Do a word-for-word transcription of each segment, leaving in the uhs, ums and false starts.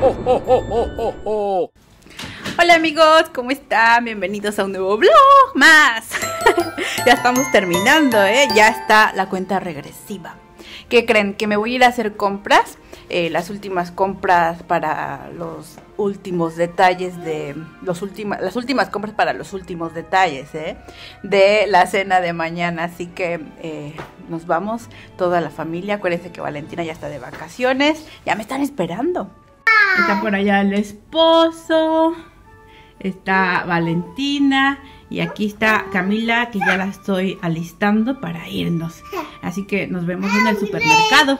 Hola amigos, ¿cómo están? Bienvenidos a un nuevo vlog más. Ya estamos terminando, ¿eh? Ya está la cuenta regresiva. ¿Qué creen? Que me voy a ir a hacer compras. Eh, las últimas compras para los últimos detalles de los últimos, las últimas compras para los últimos detalles ¿eh? de la cena de mañana. Así que eh, nos vamos toda la familia. Acuérdense que Valentina ya está de vacaciones. Ya me están esperando. Está por allá el esposo. Está Valentina. Y aquí está Camila, que ya la estoy alistando para irnos. Así que nos vemos en el supermercado.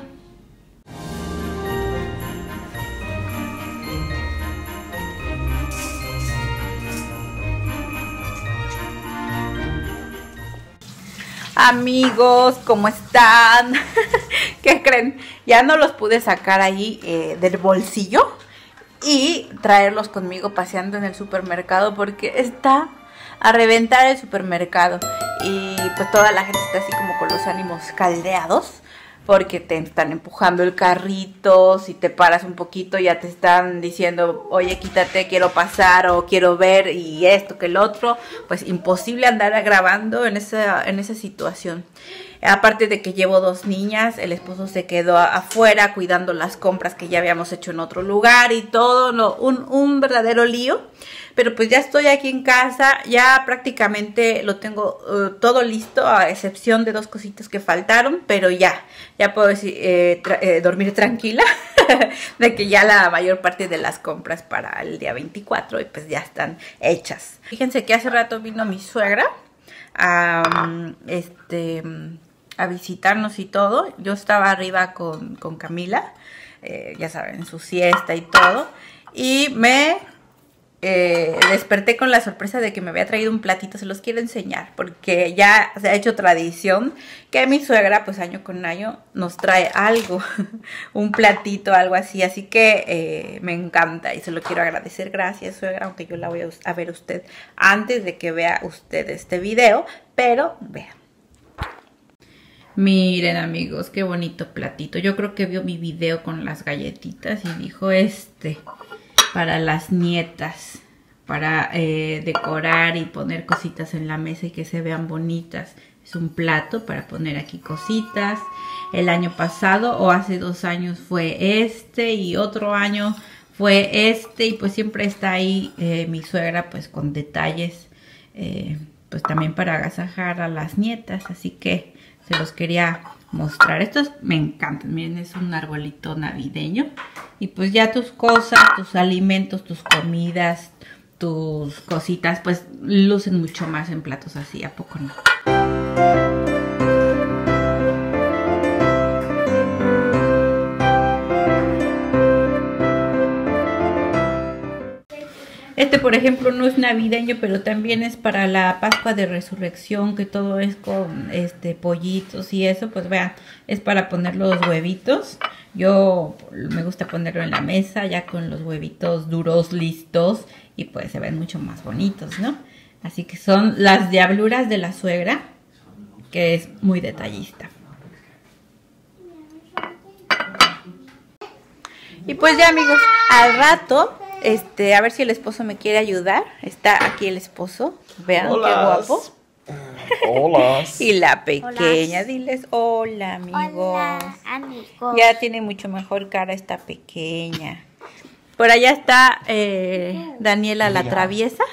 Amigos, ¿cómo están? ¿Qué creen? Ya no los pude sacar ahí eh, del bolsillo y traerlos conmigo paseando en el supermercado porque está a reventar el supermercado y pues toda la gente está así como con los ánimos caldeados porque te están empujando el carrito. Si te paras un poquito ya te están diciendo, oye, quítate, quiero pasar o quiero ver y esto que el otro. Pues imposible andar grabando en esa, en esa situación. Aparte de que llevo dos niñas, el esposo se quedó afuera cuidando las compras que ya habíamos hecho en otro lugar y todo, no, un, un verdadero lío. Pero pues ya estoy aquí en casa, ya prácticamente lo tengo uh, todo listo, a excepción de dos cositas que faltaron, pero ya, ya puedo decir, eh, tra eh, dormir tranquila de que ya la mayor parte de las compras para el día veinticuatro y pues ya están hechas. Fíjense que hace rato vino mi suegra a, um, este, a visitarnos y todo. Yo estaba arriba con, con Camila, eh, ya saben, su siesta y todo, y me... Eh, desperté con la sorpresa de que me había traído un platito. Se los quiero enseñar porque ya se ha hecho tradición que mi suegra pues año con año nos trae algo, un platito, algo así, así que eh, me encanta y se lo quiero agradecer. Gracias, suegra, aunque yo la voy a ver a usted antes de que vea usted este video, pero vean. Miren amigos, qué bonito platito. Yo creo que vio mi video con las galletitas y dijo, este... para las nietas, para eh, decorar y poner cositas en la mesa y que se vean bonitas. Es un plato para poner aquí cositas. El año pasado o hace dos años fue este y otro año fue este. Y pues siempre está ahí eh, mi suegra pues con detalles, eh, pues también para agasajar a las nietas. Así que se los quería mostrar. Estos me encantan. Miren, es un arbolito navideño. Y pues ya tus cosas, tus alimentos, tus comidas, tus cositas, pues lucen mucho más en platos así. ¿A poco no? Este, por ejemplo, no es navideño, pero también es para la Pascua de Resurrección, que todo es con este pollitos y eso. Pues vean, es para poner los huevitos. Yo me gusta ponerlo en la mesa ya con los huevitos duros listos y pues se ven mucho más bonitos, ¿no? Así que son las diabluras de la suegra, que es muy detallista. Y pues ya amigos, al rato... Este, a ver si el esposo me quiere ayudar. Está aquí el esposo. Vean hola. Qué guapo. Hola. Y la pequeña, hola. Diles hola, amigos. Hola, amigos. Ya tiene mucho mejor cara esta pequeña. Por allá está eh, Daniela la traviesa.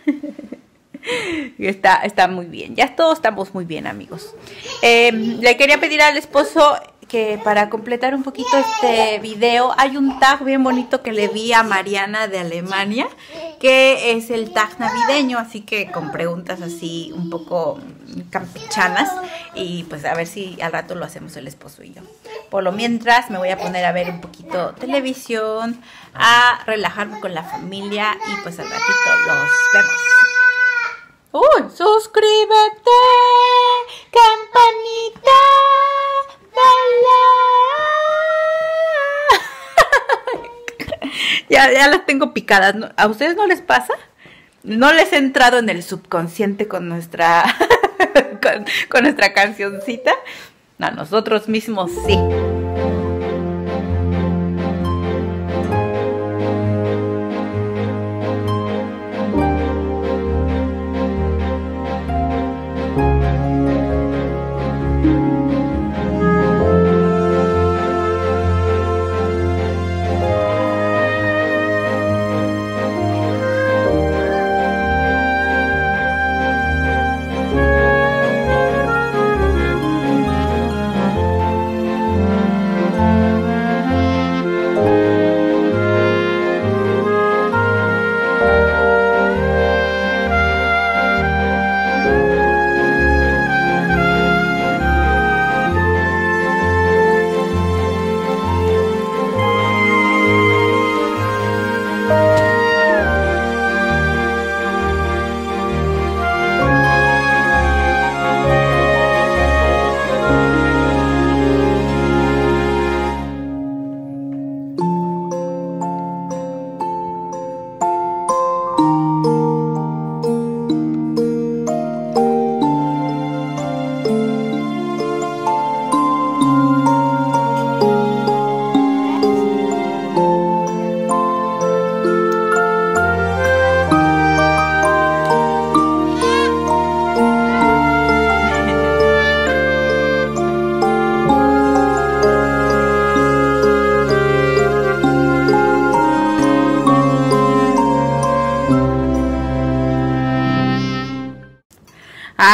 está, está muy bien. Ya todos estamos muy bien, amigos. Eh, le quería pedir al esposo que para completar un poquito este video hay un tag bien bonito que le vi a Mariana de Alemania, que es el tag navideño, así que con preguntas así un poco campechanas y pues a ver si al rato lo hacemos el esposo y yo. Por lo mientras me voy a poner a ver un poquito televisión, a relajarme con la familia y pues al ratito los vemos. ¡Uy! ¡Suscríbete! ¡Campanita! ya, ya las tengo picadas. ¿A ustedes no les pasa? ¿No les he entrado en el subconsciente con nuestra con, con nuestra cancioncita? No, nosotros mismos sí.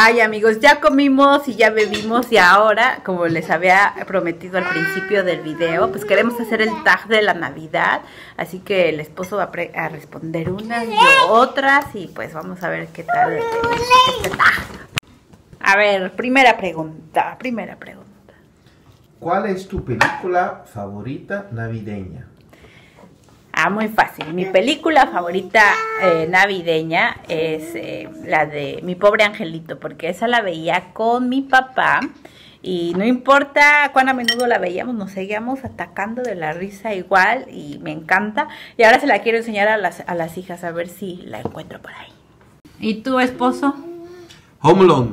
Ay, amigos, ya comimos y ya bebimos y ahora, como les había prometido al principio del video, pues queremos hacer el tag de la Navidad. Así que el esposo va a, a responder unas y otras y pues vamos a ver qué tal este tag. A ver, primera pregunta, primera pregunta. ¿Cuál es tu película favorita navideña? Ah, muy fácil. Mi película favorita eh, navideña es eh, la de Mi Pobre Angelito, porque esa la veía con mi papá y no importa cuán a menudo la veíamos, nos seguíamos atacando de la risa igual y me encanta. Y ahora se la quiero enseñar a las, a las hijas a ver si la encuentro por ahí. ¿Y tu esposo? Home Alone.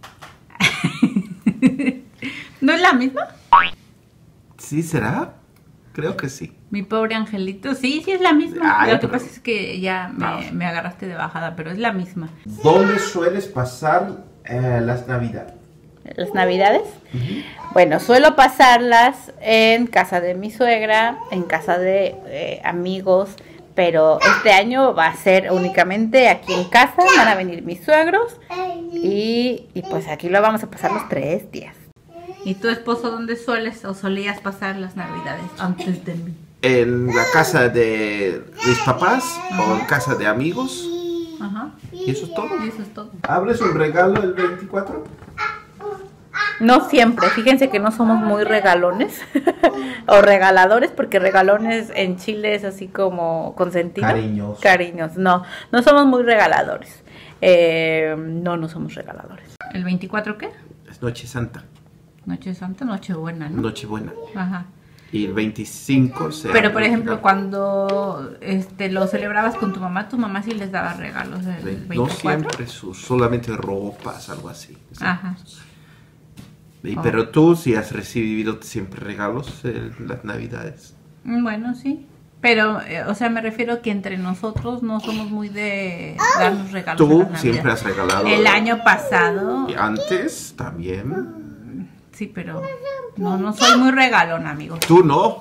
¿No es la misma? ¿Sí será? Creo que sí. Mi Pobre Angelito, sí, sí es la misma. Ay, Lo que pero... pasa es que ya me, no. me agarraste de bajada, pero es la misma. ¿Dónde sueles pasar eh, las Navidades? ¿Las Navidades? Uh-huh. Bueno, suelo pasarlas en casa de mi suegra, en casa de eh, amigos, pero este año va a ser únicamente aquí en casa, van a venir mis suegros y, y pues aquí lo vamos a pasar los tres días. ¿Y tu esposo dónde sueles o solías pasar las Navidades antes de mí? En la casa de mis papás. Ajá. O en casa de amigos. Ajá. ¿Y eso es todo? Y eso es todo. ¿Abres un regalo el veinticuatro? No siempre, fíjense que no somos muy regalones o regaladores, porque regalones en Chile es así como consentido. Cariños. Cariños, no, no somos muy regaladores. Eh, no, no somos regaladores. ¿El veinticuatro qué? Es Noche Santa. Noche Santa, Nochebuena, ¿no? Nochebuena. Ajá. Y el veinticinco se Pero por abre ejemplo, regalo. Cuando este lo celebrabas con tu mamá, tu mamá sí les daba regalos el veinticuatro. No siempre, su, solamente ropas, algo así. Ajá. Y, Oh. Pero tú sí has recibido siempre regalos en las Navidades. Bueno, sí. Pero, eh, o sea, me refiero que entre nosotros no somos muy de darnos regalos. Tú siempre has regalado. El año pasado. Y antes también. Sí, pero no, no soy muy regalón, amigo. Tú no.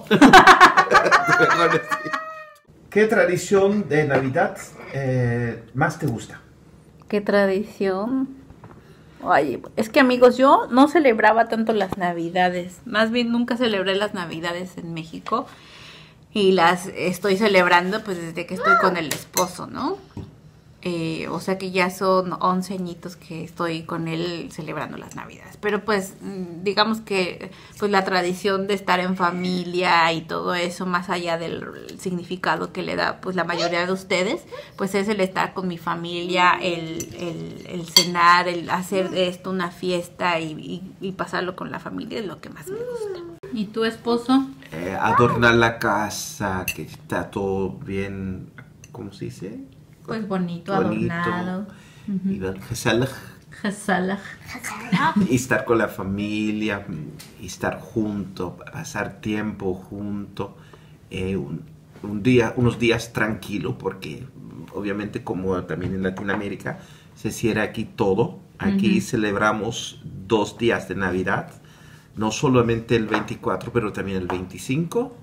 ¿Qué tradición de Navidad eh, más te gusta? ¿Qué tradición? Ay, es que amigos, yo no celebraba tanto las Navidades. Más bien nunca celebré las Navidades en México. Y las estoy celebrando pues desde que estoy con el esposo, ¿no? Eh, o sea que ya son once añitos que estoy con él celebrando las Navidades. Pero pues digamos que pues la tradición de estar en familia y todo eso, más allá del significado que le da pues la mayoría de ustedes, pues es el estar con mi familia, el, el, el cenar, el hacer de esto una fiesta y, y, y pasarlo con la familia es lo que más me gusta. ¿Y tu esposo? Eh, adornar la casa, que está todo bien, ¿cómo se dice? Pues bonito, Bonito. adornado. Uh-huh. Y ver gezellig. Gezellig. Y estar con la familia, y estar junto, pasar tiempo junto, eh, un, un día, unos días tranquilo, porque obviamente como también en Latinoamérica se cierra aquí todo. Aquí uh-huh. celebramos dos días de Navidad, no solamente el veinticuatro, pero también el veinticinco.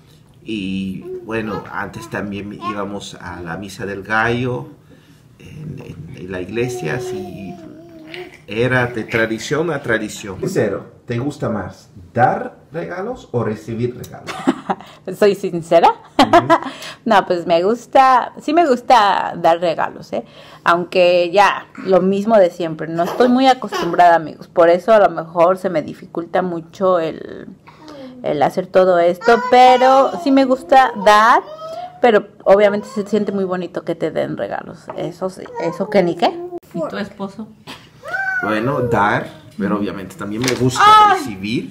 Y bueno, antes también íbamos a la misa del gallo en, en, en la iglesia, así era de tradición a tradición. Sincero, ¿te gusta más dar regalos o recibir regalos? ¿Soy sincera? Uh-huh. No, pues me gusta, sí me gusta dar regalos, ¿eh? Aunque ya, lo mismo de siempre, no estoy muy acostumbrada, amigos, por eso a lo mejor se me dificulta mucho el... el hacer todo esto, pero sí me gusta dar, pero obviamente se siente muy bonito que te den regalos, eso sí, eso que ni qué. ¿Y tu esposo? Bueno, dar, pero obviamente también me gusta ¡ay! Recibir.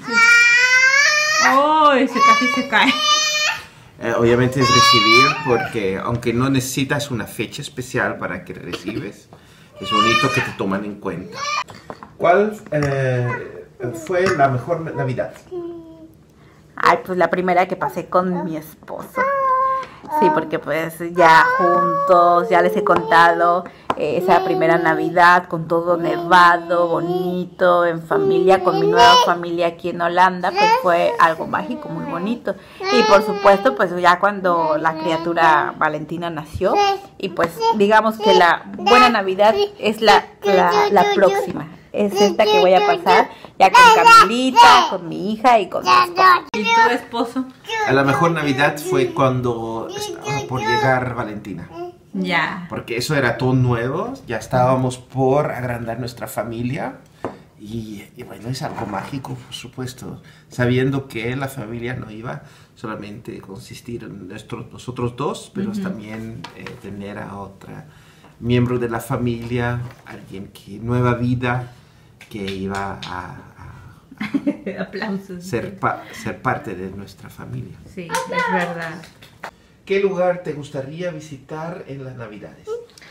¡Oh! Ese casi se cae. Eh, obviamente es recibir, porque aunque no necesitas una fecha especial para que recibes, es bonito que te toman en cuenta. ¿Cuál eh, fue la mejor Navidad? Ay, pues la primera que pasé con mi esposo. Sí, porque pues ya juntos, ya les he contado eh, esa primera Navidad con todo nevado, bonito, en familia, con mi nueva familia aquí en Holanda, pues fue algo mágico, muy bonito. Y por supuesto, pues ya cuando la criatura Valentina nació, y pues digamos que la buena Navidad es la, la, la próxima. Es esta que voy a pasar ya con Camilita, con mi hija y con mi esposo. ¿Y tu esposo? A la mejor Navidad fue cuando estaba por llegar Valentina. Ya. Porque eso era todo nuevo, ya estábamos por agrandar nuestra familia. Y, y bueno, es algo mágico, por supuesto, sabiendo que la familia no iba solamente a consistir en nuestros, nosotros dos, pero uh-huh. también eh, tener a otra miembro de la familia, alguien que nueva vida, que iba a, a, a Aplausos, ser, sí. pa, ser parte de nuestra familia. Sí, es verdad. ¿Qué lugar te gustaría visitar en las Navidades?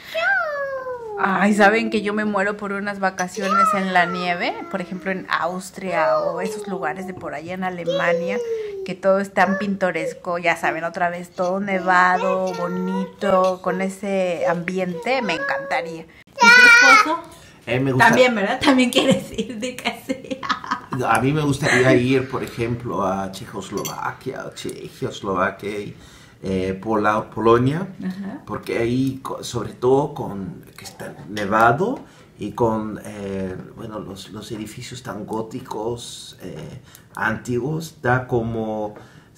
Ay, ¿saben que yo me muero por unas vacaciones en la nieve? Por ejemplo, en Austria o esos lugares de por allá en Alemania, que todo es tan pintoresco, ya saben, otra vez todo nevado, bonito, con ese ambiente, me encantaría. ¿Y tu esposo? Eh, me gusta... También, ¿verdad? También quieres ir de casi. A mí me gustaría ir, por ejemplo, a Checoslovaquia, Checoslovaquia y eh, Pola, Polonia, uh-huh. porque ahí, sobre todo con que está nevado y con eh, bueno, los, los edificios tan góticos, eh, antiguos, da como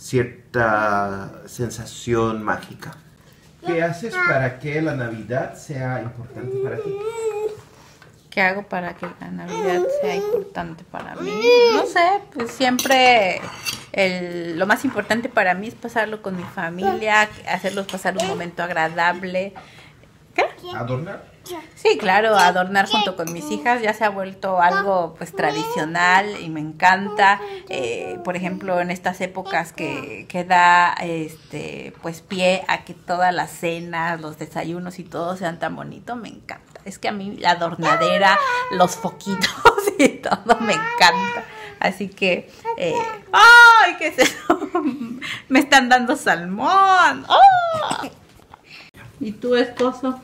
cierta sensación mágica. ¿Qué haces para que la Navidad sea importante para ti? ¿Qué hago para que la Navidad sea importante para mí? No sé, pues siempre el, lo más importante para mí es pasarlo con mi familia, hacerlos pasar un momento agradable. ¿Qué? ¿Adornar? Sí, claro, adornar junto con mis hijas ya se ha vuelto algo pues tradicional y me encanta. Eh, por ejemplo, en estas épocas que, que da este pues pie a que todas las cenas, los desayunos y todo sean tan bonitos, me encanta. Es que a mí la adornadera, los foquitos y todo me encanta. Así que, eh, ¡ay, qué es eso! Me están dando salmón. ¡Oh! ¿Y tu esposo?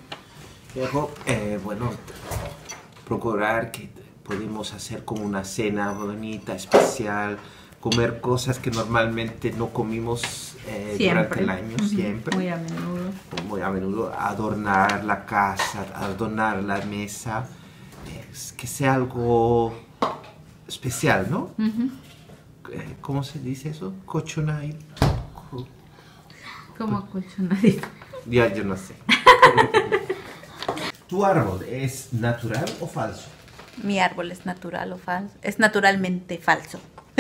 Eh, bueno, procurar que podemos hacer como una cena bonita, especial, comer cosas que normalmente no comimos eh, durante el año, uh-huh. siempre. Muy a menudo. Muy a menudo, adornar la casa, adornar la mesa, eh, que sea algo especial, ¿no? Uh-huh. eh, ¿Cómo se dice eso? Cochonay. ¿Cómo cochonay? Ya, yo no sé. ¿Tu árbol es natural o falso? Mi árbol es natural o falso. Es naturalmente falso.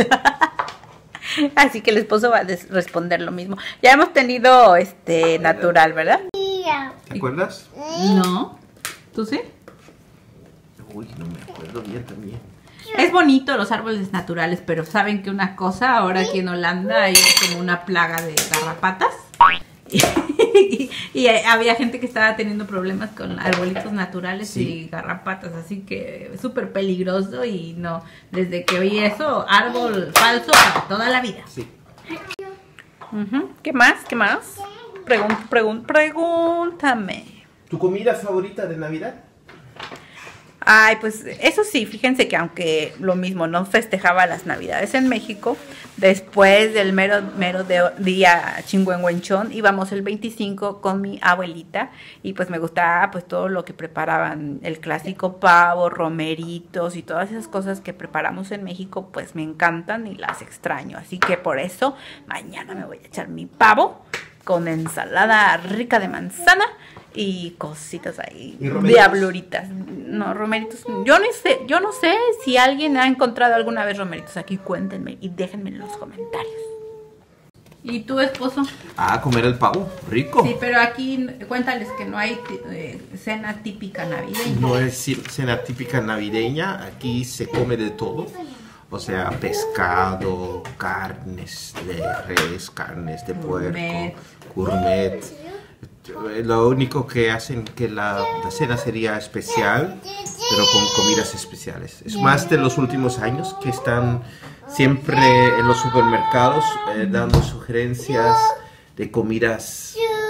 Así que el esposo va a responder lo mismo. Ya hemos tenido este natural, ¿verdad? ¿Te acuerdas? No. ¿Tú sí? Uy, no me acuerdo bien también. Es bonito los árboles naturales, pero ¿saben que una cosa? Ahora aquí en Holanda hay como una plaga de garrapatas. Y, y había gente que estaba teniendo problemas con arbolitos naturales sí. y garrapatas, así que es súper peligroso y no, desde que oí eso, árbol falso para toda la vida. Sí. Uh-huh. ¿Qué más? ¿Qué más? Pregun pregun pregúntame. ¿Tu comida favorita de Navidad? Ay, pues eso sí, fíjense que aunque lo mismo, no festejaba las Navidades en México, después del mero, mero de, día Chingüengüenchón, íbamos el veinticinco con mi abuelita y pues me gustaba pues todo lo que preparaban, el clásico pavo, romeritos y todas esas cosas que preparamos en México, pues me encantan y las extraño, así que por eso mañana me voy a echar mi pavo con ensalada rica de manzana y cositas ahí, diabluritas. No, romeritos. Yo no sé, yo no sé si alguien ha encontrado alguna vez romeritos aquí, cuéntenme y déjenme en los comentarios. ¿Y tu esposo? Ah, comer el pavo, rico. Sí, pero aquí cuéntales que no hay eh, cena típica navideña. No es cena típica navideña, aquí se come de todo. O sea, pescado, carnes de res, carnes de puerco, gourmet. gourmet. Lo único que hacen que la, la cena sería especial, pero con comidas especiales. Es más de los últimos años que están siempre en los supermercados eh, dando sugerencias de comidas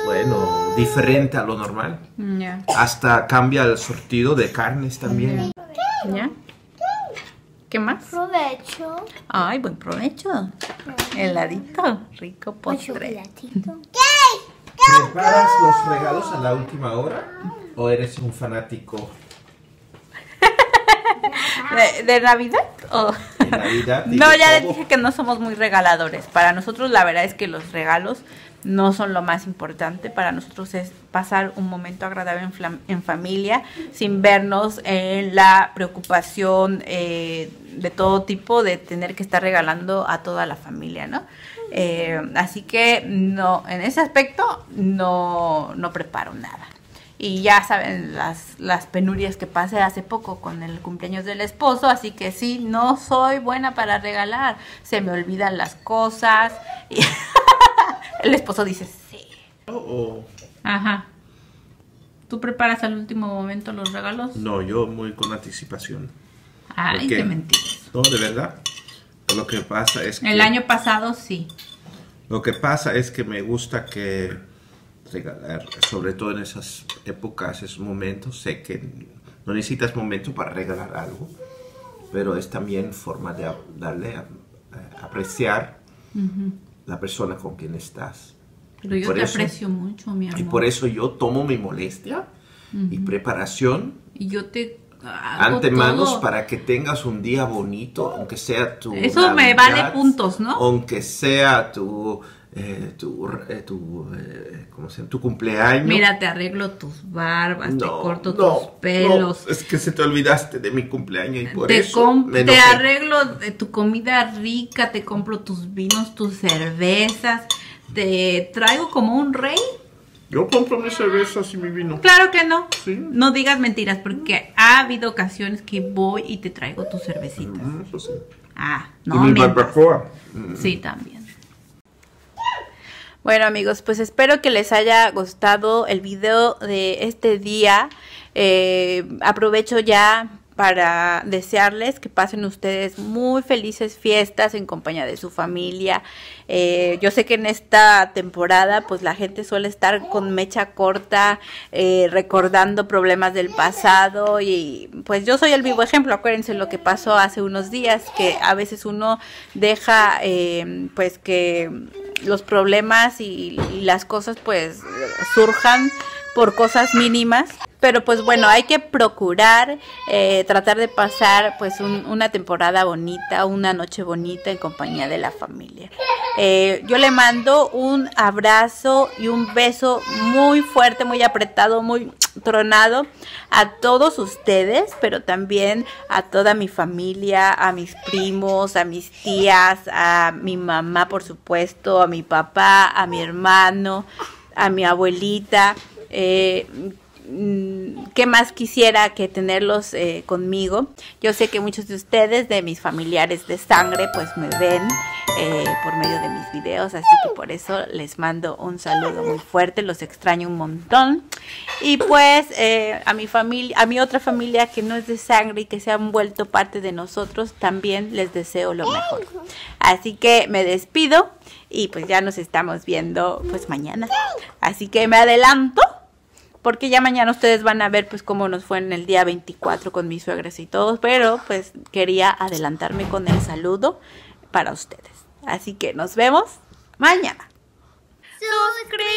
bueno, diferente a lo normal. Ya. Hasta cambia el sortido de carnes también. ¿Ya? ¿Qué más? Provecho. Ay, buen provecho. Heladito, rico Un postre. chocolatito. ¿Preparas los regalos a la última hora? ¿O eres un fanático ¿De, de Navidad? ¿O? de Navidad? y No, de ya les todo? dije que no somos muy regaladores. Para nosotros la verdad es que los regalos no son lo más importante. Para nosotros es pasar un momento agradable en, flam- en familia, sin vernos en la preocupación eh, de todo tipo de tener que estar regalando a toda la familia, ¿no? Eh, así que no, en ese aspecto no, no preparo nada. Y ya saben las, las penurias que pasé hace poco con el cumpleaños del esposo, así que sí, no soy buena para regalar. Se me olvidan las cosas. Y el esposo dice, sí. Oh, oh. Ajá. ¿Tú preparas al último momento los regalos? No, yo muy con anticipación. Ay, ¿Por qué? qué mentiras. No, de verdad. Lo que pasa es que... El año pasado sí. Lo que pasa es que me gusta que regalar, sobre todo en esas épocas, esos momentos, sé que no necesitas momento para regalar algo, pero es también forma de a- darle a, a apreciar Ujú. la persona con quien estás. Pero Y yo por te eso- aprecio mucho, mi amor. Y por eso yo tomo mi molestia y preparación Y yo te hago antemanos todo. para que tengas un día bonito, aunque sea tu Eso me vale puntos, ¿no? Aunque sea tu eh, tu, eh, tu, eh, ¿cómo se llama? Tu cumpleaños. Mira, te arreglo tus barbas, te No, corto no, tus pelos. no, es que se te olvidaste de mi cumpleaños y por Te, eso com- me te enojé. arreglo de tu comida rica, te compro tus vinos, tus cervezas, te traigo como un rey. Yo compro mis cervezas y mi vino. Claro que no. Sí. No digas mentiras, porque ha habido ocasiones que voy y te traigo tus cervecitas. Mm, eso sí. Ah, y no mi mientas. barbacoa. Mm. Sí, también. Bueno, amigos, pues espero que les haya gustado el video de este día. Eh, aprovecho ya para desearles que pasen ustedes muy felices fiestas en compañía de su familia. Eh, yo sé que en esta temporada pues la gente suele estar con mecha corta, eh, recordando problemas del pasado, y pues yo soy el vivo ejemplo. Acuérdense lo que pasó hace unos días, que a veces uno deja eh, pues que los problemas y, y las cosas pues surjan por cosas mínimas. Pero pues bueno, hay que procurar eh, tratar de pasar pues un- una temporada bonita, una noche bonita en compañía de la familia. Eh, yo le mando un abrazo y un beso muy fuerte, muy apretado, muy tronado a todos ustedes, pero también a toda mi familia, a mis primos, a mis tías, a mi mamá, por supuesto, a mi papá, a mi hermano, a mi abuelita. Eh, ¿Qué más quisiera que tenerlos eh, conmigo? Yo sé que muchos de ustedes, de mis familiares de sangre, pues me ven eh, por medio de mis videos, así que por eso les mando un saludo muy fuerte, los extraño un montón. Y pues eh, a mi familia, a mi otra familia que no es de sangre y que se han vuelto parte de nosotros, también les deseo lo mejor. Así que me despido y pues ya nos estamos viendo pues mañana. Así que me adelanto, porque ya mañana ustedes van a ver pues cómo nos fue en el día veinticuatro con mis suegras y todos, pero pues quería adelantarme con el saludo para ustedes. Así que nos vemos mañana. Suscríbete.